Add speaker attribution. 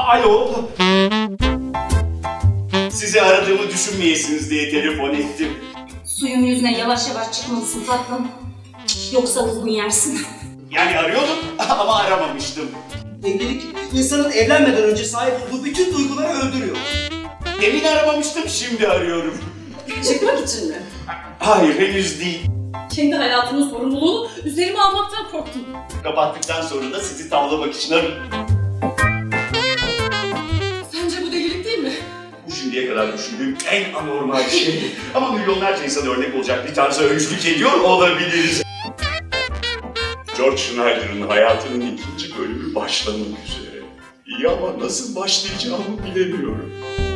Speaker 1: Alo. Sizi aradığımı düşünmeyesiniz diye telefon ettim.
Speaker 2: Suyun yüzüne yavaş yavaş çıkmalısın tatlım. Yoksa uzun yersin.
Speaker 1: Yani arıyordum ama aramamıştım.
Speaker 3: Evlilik, insanın evlenmeden önce sahip olduğu bütün duyguları öldürüyor.
Speaker 1: Demin aramamıştım, şimdi arıyorum.
Speaker 2: Çıkmak için mi?
Speaker 1: Hayır, henüz değil.
Speaker 2: Kendi hayatımın sorumluluğunu üzerime almaktan korktum.
Speaker 1: Kapattıktan sonra da sizi tavlamak için arıyorum.
Speaker 2: Sence bu delilik değil mi?
Speaker 1: Bu şimdiye kadar düşündüğüm en anormal şey. Ama milyonlarca insana örnek olacak bir tarza öncülük ediyor olabiliriz. George Schneider'ın hayatının ikinci bölümü başlamak üzere. İyi ama nasıl başlayacağımı bilemiyorum.